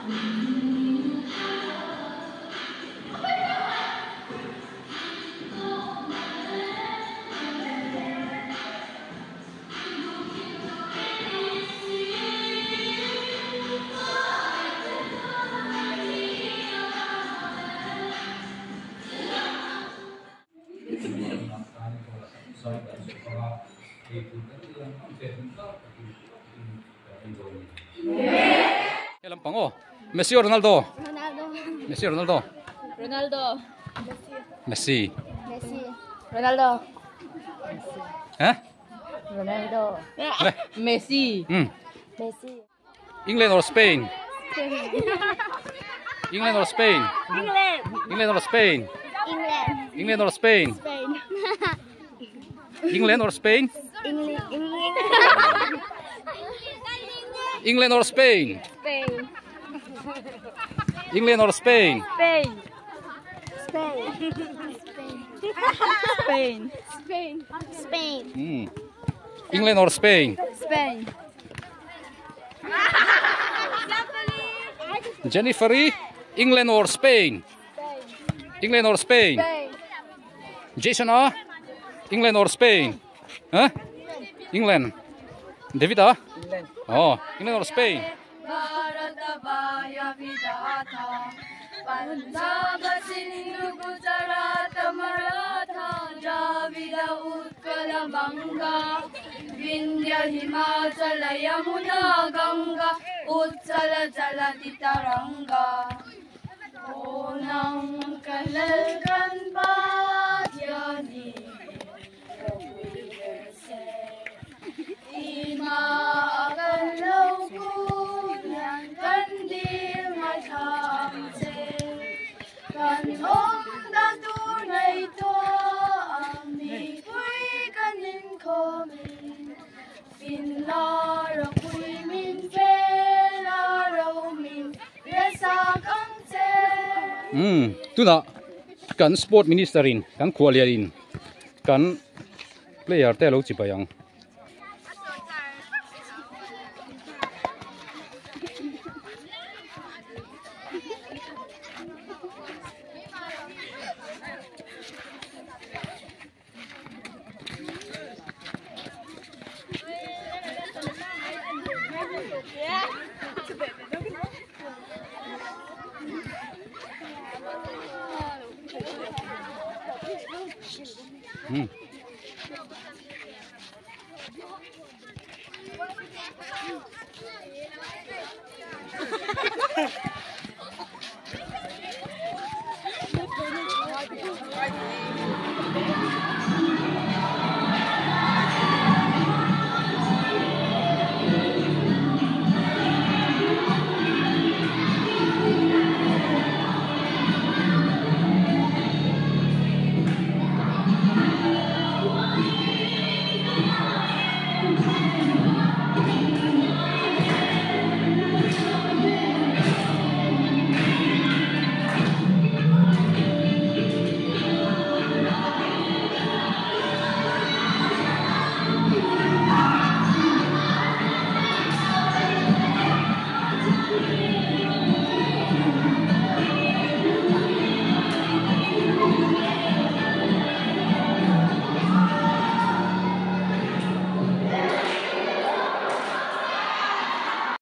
Lampang oh. Messi o Ronaldo? Ronaldo. Messi o Ronaldo? Ronaldo. Messi. Messi. Ronaldo. Hah? Ronaldo. Messi. Messi. England or Spain? England or Spain? England. England or Spain? England. England or Spain? Spain. England or Spain? England. England or Spain? Spain. England or Spain? Spain. Spain. Spain. Spain. Spain. England or Spain? Spain. Jennifer, England or Spain? England or Spain? Spain. Jason, England or Spain? Huh? England. David, England. Oh, England or Spain? Punjab, Sindhu, Gujarat, Maratha, Dravida, Utkala, Banga, Vindhya, Himachala, Yamuna, Ganga, Utsala, Jalati, Taranga. Onam Kalalkan Bhatyani, Ima Agalau Kunyan Kandil Machamse, Kan Om Datunay to Ami Kui Kanin Komin, Pinlara Kui Min Pelara Min Resa Kamse. Tu na kan sport ministerin, kan kualiarin, kan player te lo cipayang.